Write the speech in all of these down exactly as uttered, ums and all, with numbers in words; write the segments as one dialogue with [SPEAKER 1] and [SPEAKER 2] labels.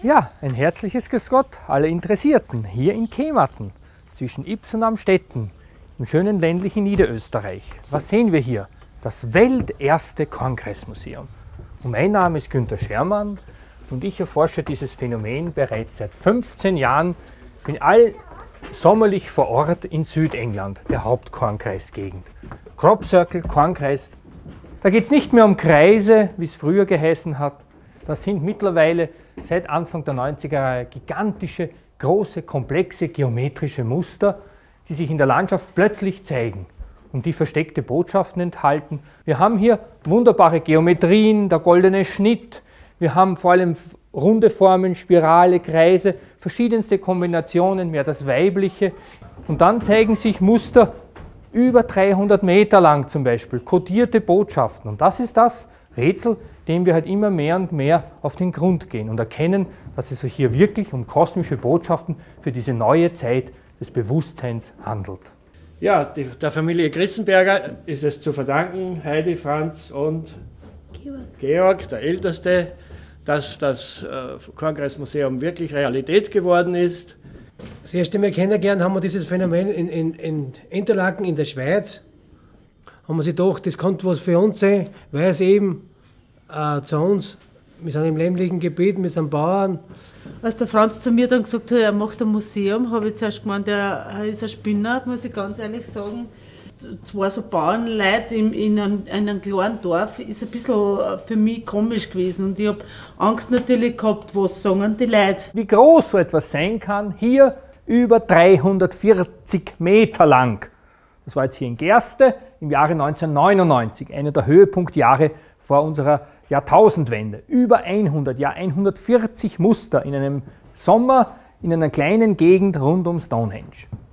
[SPEAKER 1] Ja, ein herzliches Grüß Gott alle Interessierten hier in Kematen zwischen Ybbs und Amstetten im schönen ländlichen Niederösterreich. Was sehen wir hier? Das welterste Kornkreismuseum. Und mein Name ist Günther Schermann und ich erforsche dieses Phänomen bereits seit fünfzehn Jahren. Bin all sommerlich vor Ort in Südengland, der Hauptkornkreisgegend. Crop Circle, Kornkreis. Da geht es nicht mehr um Kreise, wie es früher geheißen hat. Das sind mittlerweile seit Anfang der neunziger Jahre gigantische, große, komplexe geometrische Muster, die sich in der Landschaft plötzlich zeigen und die versteckte Botschaften enthalten. Wir haben hier wunderbare Geometrien, der goldene Schnitt. Wir haben vor allem runde Formen, Spirale, Kreise, verschiedenste Kombinationen, mehr das Weibliche. Und dann zeigen sich Muster über dreihundert Meter lang zum Beispiel, kodierte Botschaften. Und das ist das Rätsel, dem wir halt immer mehr und mehr auf den Grund gehen und erkennen, dass es sich hier wirklich um kosmische Botschaften für diese neue Zeit des Bewusstseins handelt.
[SPEAKER 2] Ja, die, der Familie Grissenberger ist es zu verdanken, Heidi, Franz und Georg, Georg der Älteste, dass das äh, Kornkreismuseum wirklich Realität geworden ist.
[SPEAKER 3] Das erste Mal kennengelernt haben wir dieses Phänomen in, in, in Interlaken in der Schweiz. Haben wir sich gedacht, das könnte was für uns sein, weil es eben äh, zu uns, wir sind im ländlichen Gebiet, wir sind Bauern.
[SPEAKER 4] Als der Franz zu mir dann gesagt hat, er macht ein Museum, habe ich zuerst gemeint, er ist ein Spinner, muss ich ganz ehrlich sagen. Zwei so Bauernleute in, in, einem, in einem kleinen Dorf ist ein bisschen für mich komisch gewesen. Und ich habe Angst natürlich gehabt, was sagen die Leute.
[SPEAKER 1] Wie groß so etwas sein kann, hier über dreihundertvierzig Meter lang. Das war jetzt hier in Gerste im Jahre neunzehnhundertneunundneunzig, einer der Höhepunktjahre vor unserer Jahrtausendwende. Über hundert, ja hundertvierzig Muster in einem Sommer in einer kleinen Gegend rund um Stonehenge.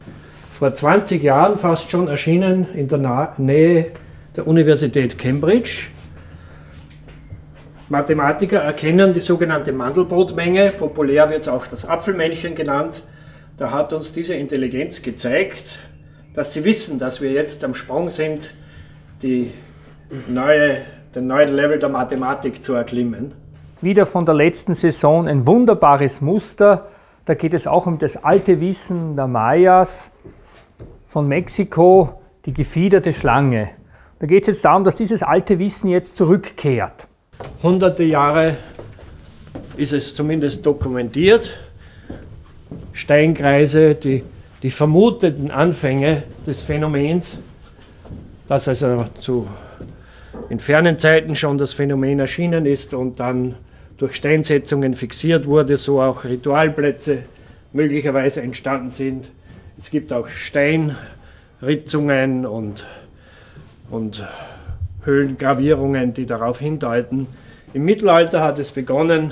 [SPEAKER 2] Vor zwanzig Jahren fast schon erschienen in der Nähe der Universität Cambridge. Mathematiker erkennen die sogenannte Mandelbrotmenge, populär wird es auch das Apfelmännchen genannt. Da hat uns diese Intelligenz gezeigt, dass sie wissen, dass wir jetzt am Sprung sind, die neue, den neuen Level der Mathematik zu erklimmen.
[SPEAKER 1] Wieder von der letzten Saison ein wunderbares Muster. Da geht es auch um das alte Wissen der Mayas von Mexiko, die gefiederte Schlange. Da geht es jetzt darum, dass dieses alte Wissen jetzt zurückkehrt.
[SPEAKER 2] Hunderte Jahre ist es zumindest dokumentiert. Steinkreise, die, die vermuteten Anfänge des Phänomens, dass also zu, in fernen Zeiten schon das Phänomen erschienen ist und dann durch Steinsetzungen fixiert wurde, so auch Ritualplätze möglicherweise entstanden sind. Es gibt auch Steinritzungen und, und Höhlengravierungen, die darauf hindeuten. Im Mittelalter hat es begonnen,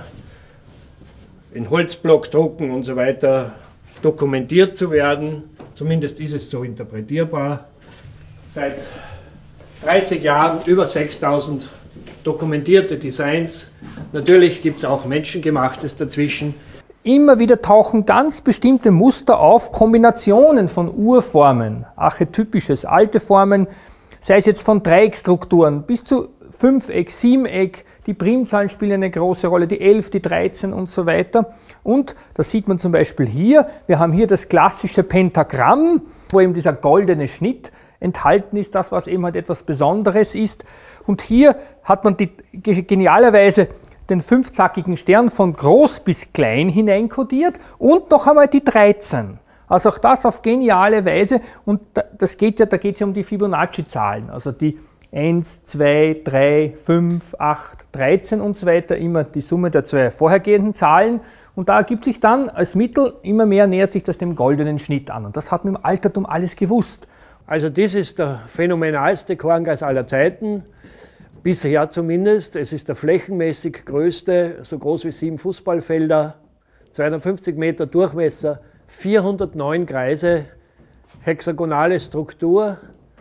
[SPEAKER 2] in Holzblockdrucken und so weiter dokumentiert zu werden. Zumindest ist es so interpretierbar. Seit dreißig Jahren über sechstausend dokumentierte Designs. Natürlich gibt es auch Menschengemachtes dazwischen.
[SPEAKER 1] Immer wieder tauchen ganz bestimmte Muster auf, Kombinationen von Urformen, archetypisches, alte Formen, sei es jetzt von Dreieckstrukturen bis zu Fünfeck, Siebeneck, die Primzahlen spielen eine große Rolle, die elf, die dreizehn und so weiter. Und das sieht man zum Beispiel hier, wir haben hier das klassische Pentagramm, wo eben dieser goldene Schnitt enthalten ist, das was eben halt etwas Besonderes ist. Und hier hat man die, genialerweise den fünfzackigen Stern von groß bis klein hineinkodiert und noch einmal die dreizehn. Also auch das auf geniale Weise und das geht ja, da geht es ja um die Fibonacci-Zahlen, also die eins, zwei, drei, fünf, acht, dreizehn und so weiter, immer die Summe der zwei vorhergehenden Zahlen und da ergibt sich dann als Mittel, immer mehr nähert sich das dem goldenen Schnitt an und das hat man im Altertum alles gewusst.
[SPEAKER 2] Also das ist der phänomenalste Kornkreis aller Zeiten. Bisher zumindest. Es ist der flächenmäßig größte, so groß wie sieben Fußballfelder, zweihundertfünfzig Meter Durchmesser, vierhundertneun Kreise, hexagonale Struktur,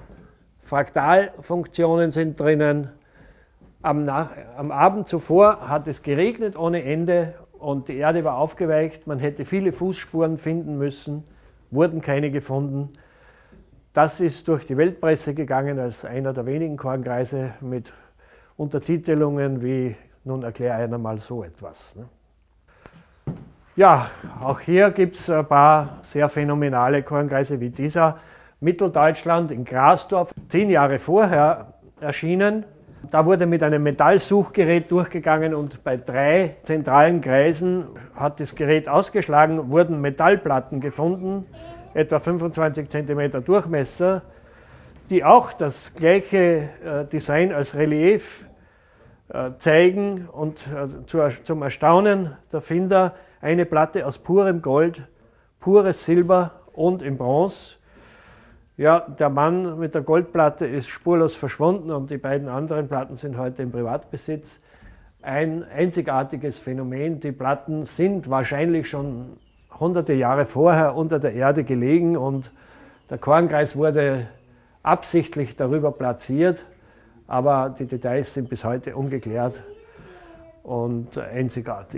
[SPEAKER 2] Fraktalfunktionen sind drinnen. Am, Nach am Abend zuvor hat es geregnet ohne Ende und die Erde war aufgeweicht. Man hätte viele Fußspuren finden müssen, wurden keine gefunden. Das ist durch die Weltpresse gegangen als einer der wenigen Kornkreise mit Untertitelungen wie, nun erkläre einer mal so etwas. Ne? Ja, auch hier gibt es ein paar sehr phänomenale Kornkreise wie dieser. Mitteldeutschland in Grasdorf, zehn Jahre vorher erschienen. Da wurde mit einem Metallsuchgerät durchgegangen und bei drei zentralen Kreisen hat das Gerät ausgeschlagen, wurden Metallplatten gefunden, etwa fünfundzwanzig Zentimeter Durchmesser, die auch das gleiche Design als Relief zeigen und zum Erstaunen der Finder eine Platte aus purem Gold, pures Silber und in Bronze. Ja, der Mann mit der Goldplatte ist spurlos verschwunden und die beiden anderen Platten sind heute im Privatbesitz. Ein einzigartiges Phänomen. Die Platten sind wahrscheinlich schon hunderte Jahre vorher unter der Erde gelegen und der Kornkreis wurde absichtlich darüber platziert, aber die Details sind bis heute ungeklärt und einzigartig.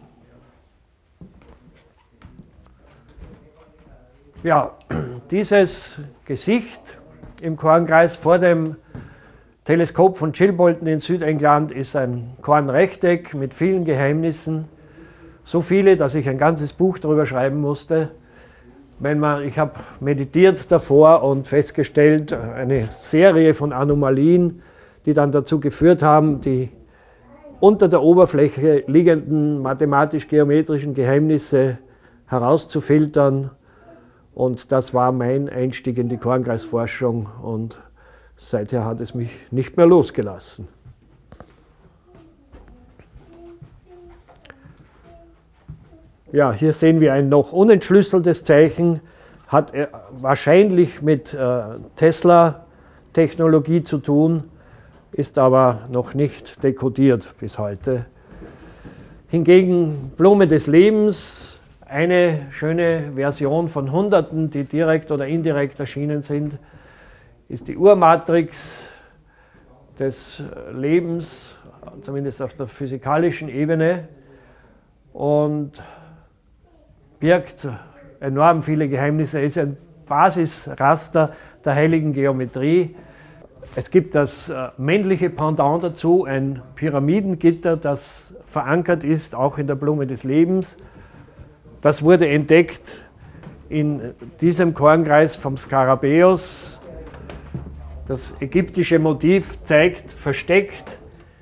[SPEAKER 2] Ja, dieses Gesicht im Kornkreis vor dem Teleskop von Chilbolton in Südengland ist ein Kornrechteck mit vielen Geheimnissen. So viele, dass ich ein ganzes Buch darüber schreiben musste. Wenn man, ich habe meditiert davor und festgestellt, eine Serie von Anomalien, die dann dazu geführt haben, die unter der Oberfläche liegenden mathematisch-geometrischen Geheimnisse herauszufiltern. Und das war mein Einstieg in die Kornkreisforschung und seither hat es mich nicht mehr losgelassen. Ja, hier sehen wir ein noch unentschlüsseltes Zeichen, hat wahrscheinlich mit äh, Tesla-Technologie zu tun, ist aber noch nicht dekodiert bis heute. Hingegen Blume des Lebens, eine schöne Version von Hunderten, die direkt oder indirekt erschienen sind, ist die Urmatrix des Lebens, zumindest auf der physikalischen Ebene, und birgt enorm viele Geheimnisse. Es ist ein Basisraster der heiligen Geometrie. Es gibt das männliche Pendant dazu, ein Pyramidengitter, das verankert ist, auch in der Blume des Lebens. Das wurde entdeckt in diesem Kornkreis vom Skarabäus. Das ägyptische Motiv zeigt versteckt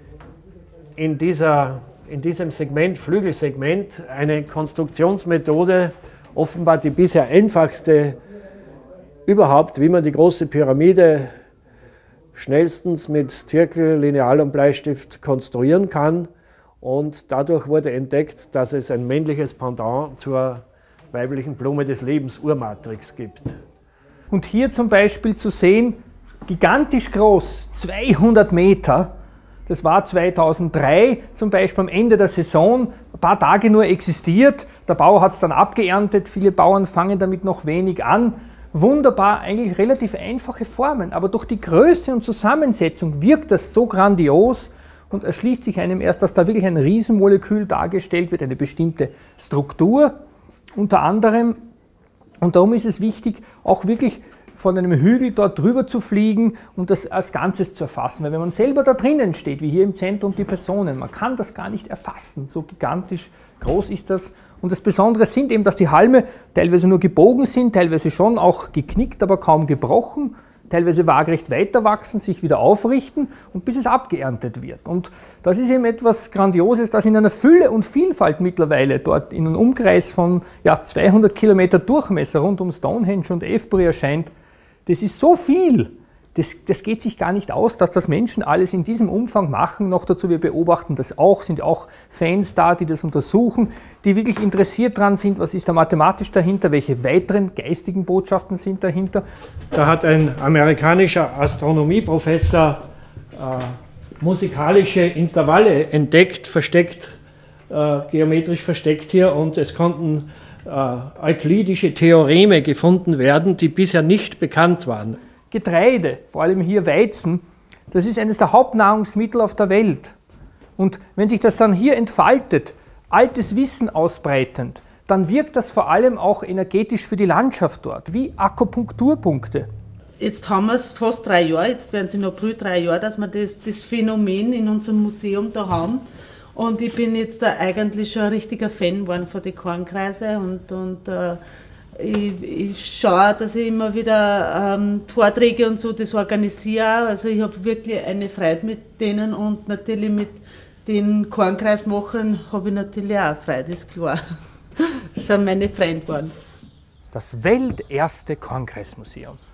[SPEAKER 2] in, dieser, in diesem Segment, Flügelsegment, eine Konstruktionsmethode, offenbar die bisher einfachste überhaupt, wie man die große Pyramide schnellstens mit Zirkel, Lineal und Bleistift konstruieren kann. Und dadurch wurde entdeckt, dass es ein männliches Pendant zur weiblichen Blume des Lebens, Urmatrix, gibt.
[SPEAKER 1] Und hier zum Beispiel zu sehen, gigantisch groß, zweihundert Meter, das war zweitausenddrei zum Beispiel am Ende der Saison, ein paar Tage nur existiert, der Bauer hat es dann abgeerntet, viele Bauern fangen damit noch wenig an. Wunderbar, eigentlich relativ einfache Formen, aber durch die Größe und Zusammensetzung wirkt das so grandios, und erschließt sich einem erst, dass da wirklich ein Riesenmolekül dargestellt wird, eine bestimmte Struktur unter anderem. Und darum ist es wichtig, auch wirklich von einem Hügel dort drüber zu fliegen und das als Ganzes zu erfassen. Weil wenn man selber da drinnen steht, wie hier im Zentrum die Personen, man kann das gar nicht erfassen, so gigantisch groß ist das. Und das Besondere sind eben, dass die Halme teilweise nur gebogen sind, teilweise schon auch geknickt, aber kaum gebrochen, teilweise waagerecht weiter wachsen, sich wieder aufrichten und bis es abgeerntet wird. Und das ist eben etwas Grandioses, das in einer Fülle und Vielfalt mittlerweile dort in einem Umkreis von ja, zweihundert Kilometer Durchmesser rund um Stonehenge und Avebury erscheint. Das ist so viel, das, das geht sich gar nicht aus, dass das Menschen alles in diesem Umfang machen. Noch dazu, wir beobachten das auch, sind auch Fans da, die das untersuchen, die wirklich interessiert daran sind, was ist da mathematisch dahinter, welche weiteren geistigen Botschaften sind dahinter.
[SPEAKER 2] Da hat ein amerikanischer Astronomieprofessor äh, musikalische Intervalle entdeckt, versteckt, äh, geometrisch versteckt hier, und es konnten äh, euklidische Theoreme gefunden werden, die bisher nicht bekannt waren.
[SPEAKER 1] Getreide, vor allem hier Weizen, das ist eines der Hauptnahrungsmittel auf der Welt. Und wenn sich das dann hier entfaltet, altes Wissen ausbreitend, dann wirkt das vor allem auch energetisch für die Landschaft dort, wie Akupunkturpunkte.
[SPEAKER 4] Jetzt haben wir es fast drei Jahre, jetzt werden es im April drei Jahre, dass wir das, das Phänomen in unserem Museum da haben. Und ich bin jetzt da eigentlich schon ein richtiger Fan geworden von den Kornkreisen und, und äh, ich, ich schaue, dass ich immer wieder ähm, Vorträge und so das organisiere. Also ich habe wirklich eine Freude mit denen und natürlich mit den Kornkreismachern habe ich natürlich auch Freude, ist klar. Das sind meine Freunde geworden.
[SPEAKER 1] Das welterste Kornkreismuseum.